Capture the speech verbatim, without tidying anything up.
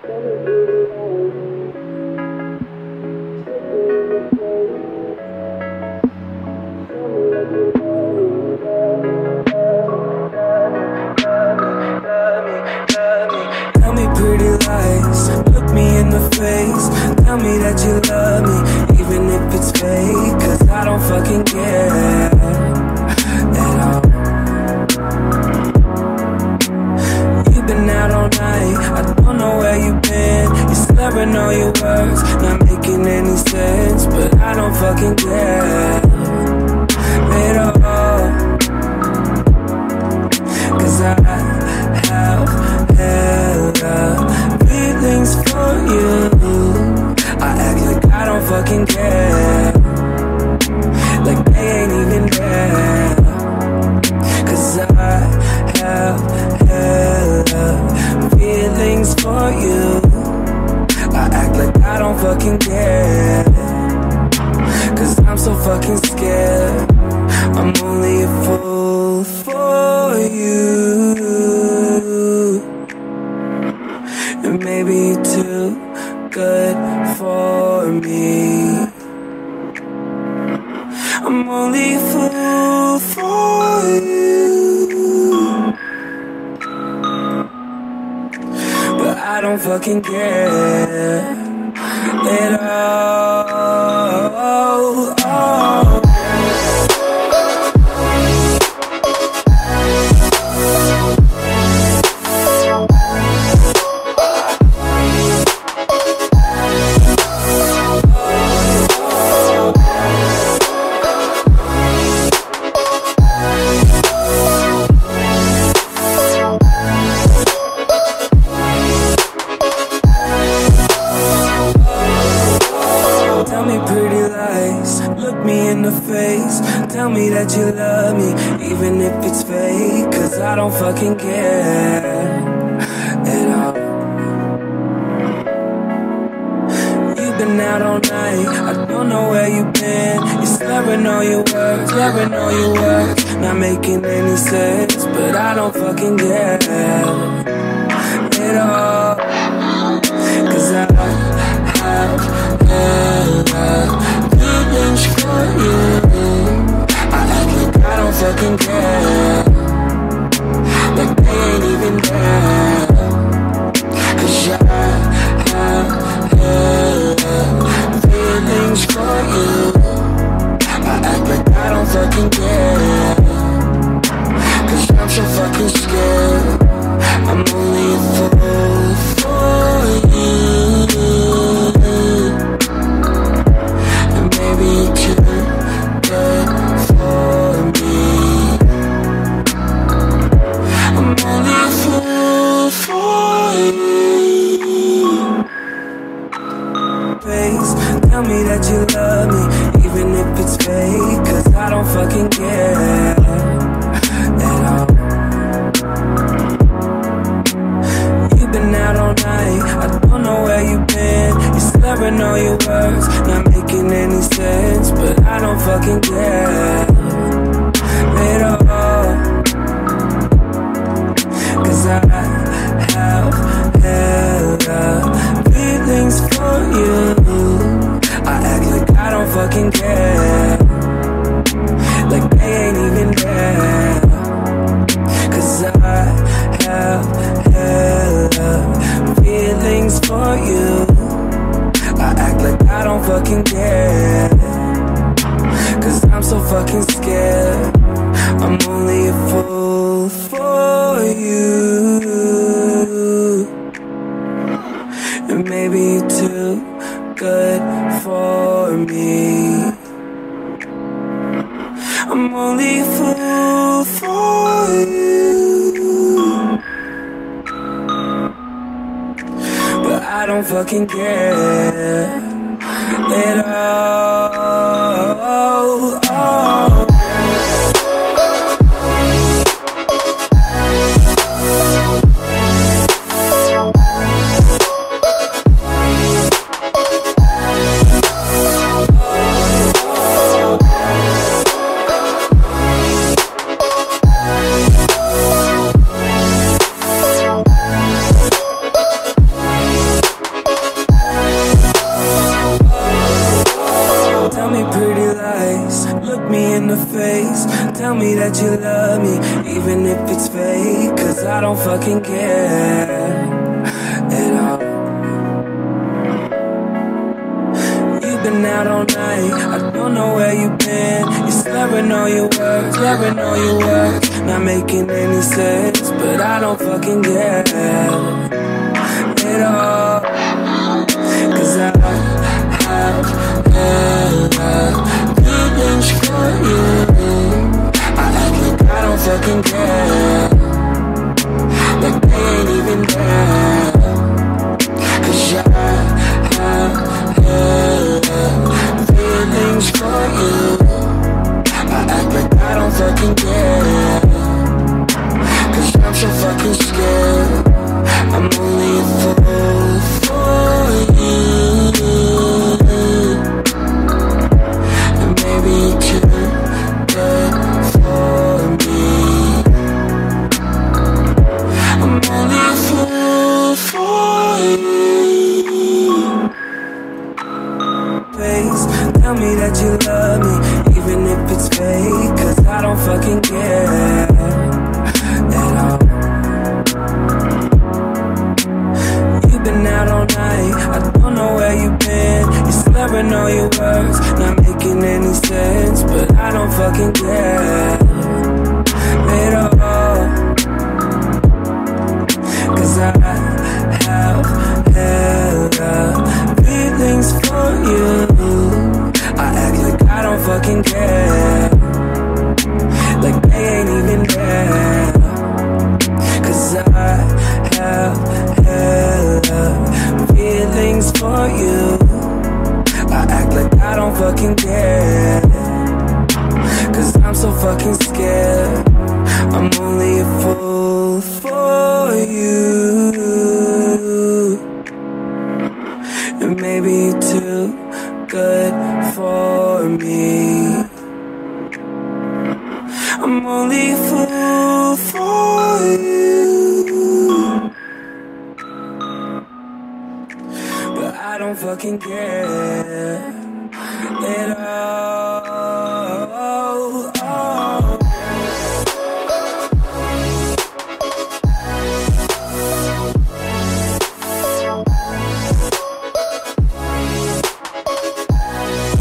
Tell me pretty lies, look me in the face. Tell me that you love me, even if it's fake. Cause I don't fucking care at all. You've been out all night, I don't know where you've been. You're slurring all your words, not making any sense. But I don't fucking care at all. Cause I have hella feelings for you. I act like I don't fucking care, like they ain't even there. Cause I have hella feelings for you. I act like I don't fucking care, cause I'm so fucking scared. I'm only a fool for you, and maybe you're too good for me. I'm only a fool for you, but I don't fucking care at all. Oh. Tell me that you love me, even if it's fake. Cause I don't fucking care at all. You've been out all night, I don't know where you've been. You're slurring all your words, slurring all your words, not making any sense. But I don't fucking care at all. Cause I have hella feelings for you. I don't fucking care, like they ain't even there. Cause I have hella feelings for you. I act like I don't fucking care, cause I'm so fucking scared. I'm only a fool for you, and maybe you're too good for me. I'm only a fool for you. Face, tell me that you love me, even if it's fake. Cause I don't fucking care at all. You've been out all night, I don't know where you've been. You're slurring all your words, not making any sense. But I don't fucking care at all. Cause I have hella feelings for you. I act like I don't fucking care, like they ain't even there. Cause I have hella feelings for you. I act like I don't fucking care, cause I'm so fucking scared. I'm only a fool for you, and maybe you're too good for me. I'm only a fool for you, but I don't fucking care at all. Oh. tell me that you love me, even if it's fake, cause I don't fucking care at all. You've been out all night, I don't know where you've been. You're slurring all your words, slurring all your words, not making any sense, but I don't fucking care at all. Cause I have hella feelings for you. I act like I don't fucking care, like they ain't even there. Cause I have hella feelings for you. I act like I don't fucking care, cause I'm so fucking scared. I'm only a fool for you, and maybe you're too good for me. I'm only a fool for you. Please tell me that you love me, even if it's fake, cause I don't fucking care at all. You've been out all night, I don't know where you've been. You're slurring all your words, not making any sense, but I don't fucking care at all. Cause I have hella feelings for you. I act like I don't fucking care, like they ain't even there. Cause I have hella feelings for you. I act like I don't fucking care, cause I'm so fucking scared. I'm only a fool for you, and maybe you're too good for me. I'm only a fool for you, but I don't fucking care at